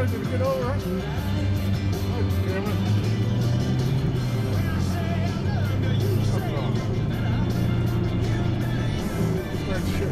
Did it get over? Oh, damn it. That shit.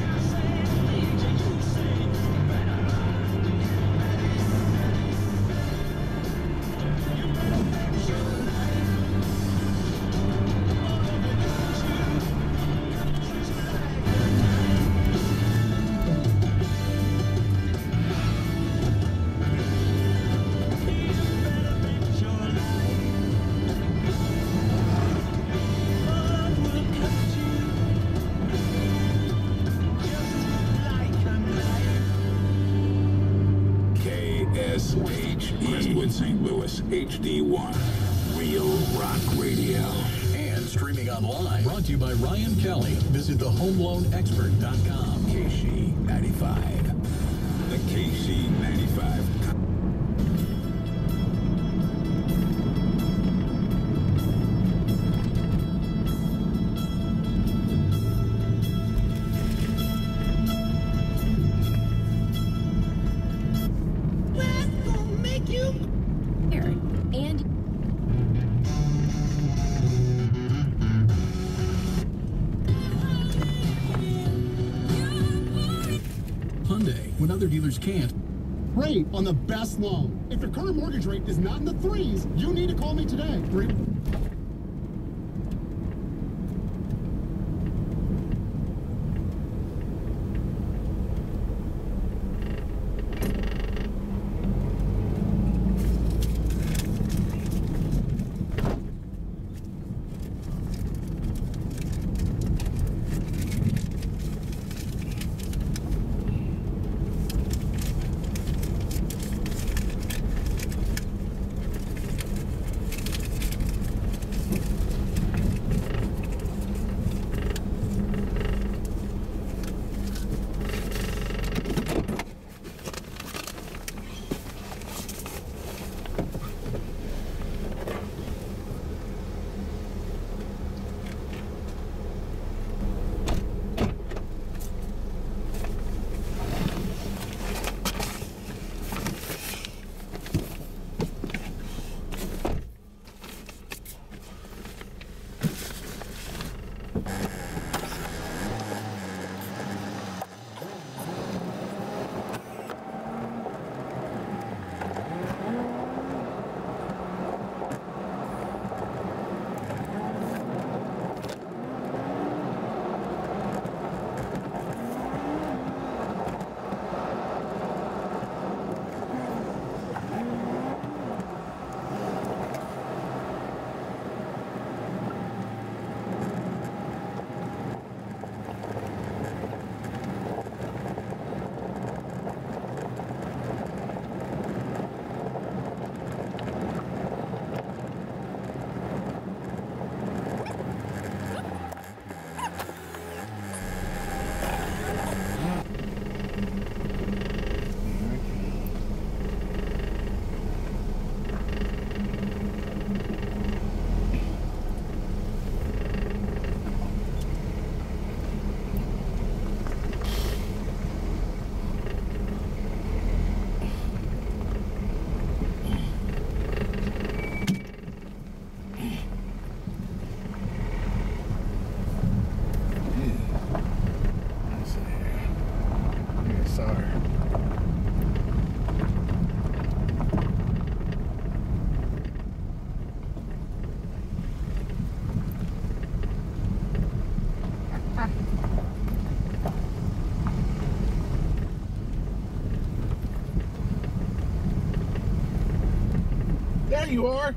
St. Louis HD1, Real Rock Radio. And streaming online. Brought to you by Ryan Kelly. Visit thehomeloanexpert.com. KC95. The KC95. When other dealers can't. Rate on the best loan. If your current mortgage rate is not in the threes, you need to call me today. There you are.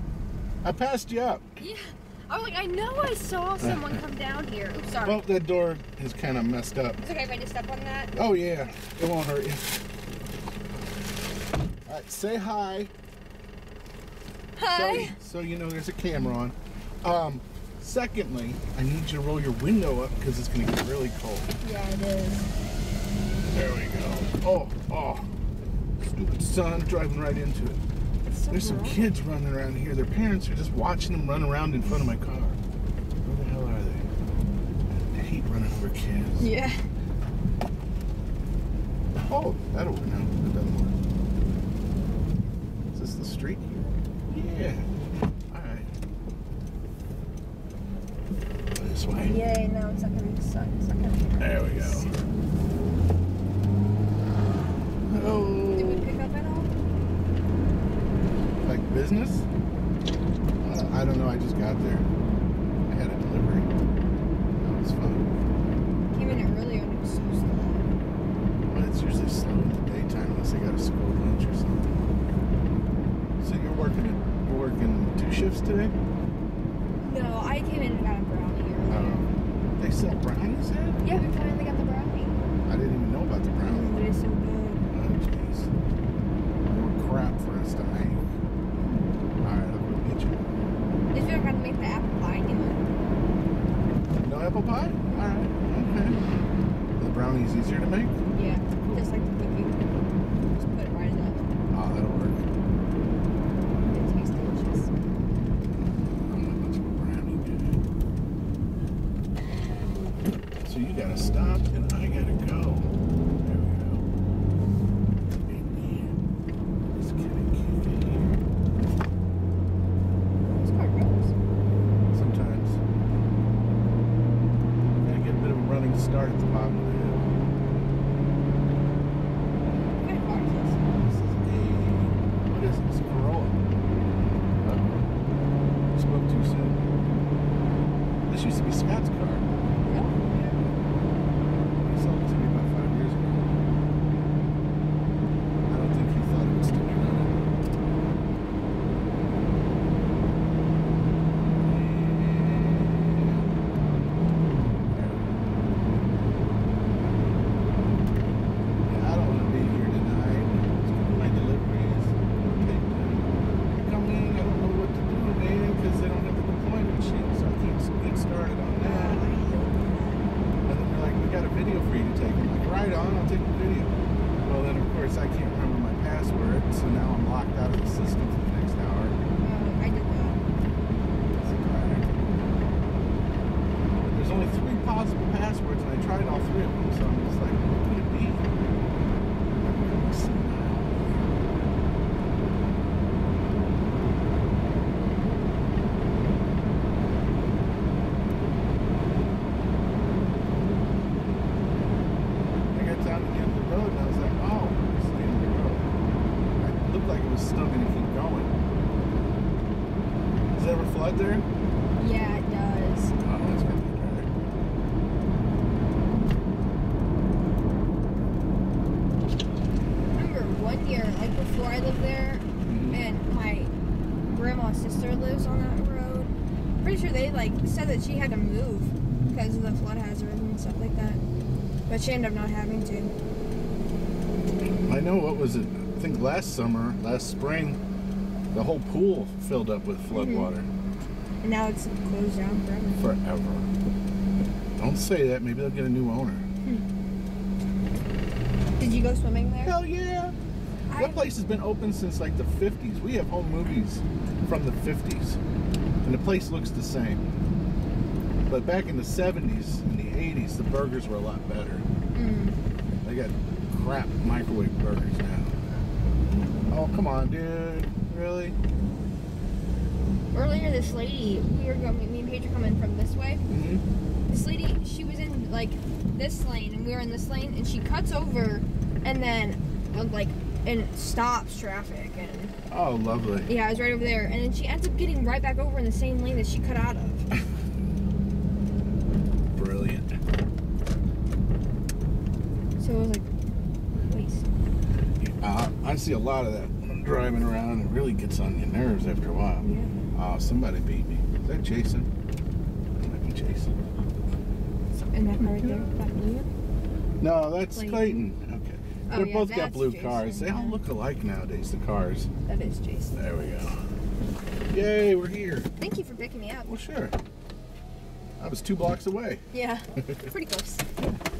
I passed you up. Yeah. I was like, I know I saw someone come down here. Oops, sorry. Well, that door is kind of messed up. It's okay if I just step on that? Oh, yeah. It won't hurt you. All right, say hi. Hi. So you know there's a camera on. Secondly, I need you to roll your window up because it's going to get really cold. Yeah, it is. There we go. Oh. Stupid son driving right into it. So There's some kids running around here. Their parents are just watching them run around in front of my car. Where the hell are they? I hate running over kids. Yeah. Oh, that'll work now. That doesn't work. street here. Yeah. Alright. This way. Yay, now it's not gonna be sun. It's not gonna be There we go. Oh. Did we pick up at all? Like business? I don't know, I just got there. I had a delivery. That was fun. Came in earlier and it was so slow. But it's usually slow in the daytime unless I got a school lunch or something. So you're working 2 shifts today? No, I came in and got a brownie earlier. They sell brownies there? Yeah, we finally got the brownie. I didn't even know about the brownie. But it's so good. Oh, jeez. More crap for us to make. Alright, I'll go get you. Did you ever make the apple pie anymore? No apple pie? Alright, okay. The brownie's easier to make? Yeah, just like the cookie. Just put it right in the Oh, that'll work. It tastes delicious. I'm not much of a brownie dude. So you gotta stop and I gotta go. There we go. And just kidding. This car goes. Sometimes. Gotta get a bit of a running start at the bottom of the hill. What kind of car is this? This is what is it? It's a Corolla. Uh-oh. Spoke too soon. This used to be Scott's car. Really? He sold it to me about 5 years ago. I don't think he thought it would still be running. Yeah, I don't want to be here tonight. My deliveries. I come in, I don't know what to do, man, because they don't have the deployment sheet, so I can't get started on that. And then they're like, we got a video for you to take. I'm like, right on, I'll take the video. Well, then, of course, I can't remember my password, so now I'm locked out of the system for the next hour. I did that. It's a drag. But there's only 3 possible passwords, and I tried all 3 of them, so I'm just like, what could it be? I'm going to see now. I got down to the end of the road and I was like, oh, it's the end of the road. It looked like it was still going to keep going. Does it ever flood there? Yeah, it does. Oh, that's going to be drag. I remember one year, like before I lived there, and my grandma's sister lives on that road. Pretty sure they like said that she had to move because of the flood hazard and stuff like that. But she ended up not having to. I know, what was it? I think last spring, the whole pool filled up with flood water. And now it's closed down forever. Forever. Don't say that. Maybe they'll get a new owner. Did you go swimming there? Hell yeah. That place has been open since like the 50s. We have home movies from the 50s. And the place looks the same. But back in the 70s and the 80s, the burgers were a lot better. They got crap microwave burgers now. Oh, come on, dude. Really? Earlier, this lady, me and Paige are coming from this way. Mm-hmm. This lady, she was in like this lane, and we were in this lane, and she cuts over, and then and stops traffic, and Oh, lovely. yeah, I was right over there, and then she ends up getting right back over in the same lane that she cut out of. Brilliant. So it was like waste. I see a lot of that when I'm driving around. It really gets on your nerves after a while. Yeah. Oh, somebody beat me. Is that Jason? That might be Jason. And that car right there, that blue? No, that's Clayton. Clayton. Okay. Oh, They're yeah, both got that's blue Jason, cars. They all yeah. look alike nowadays, the cars. That is Jason. There we go. Yay, we're here. Thank you for picking me up. Well, sure. I was 2 blocks away. Yeah, pretty close.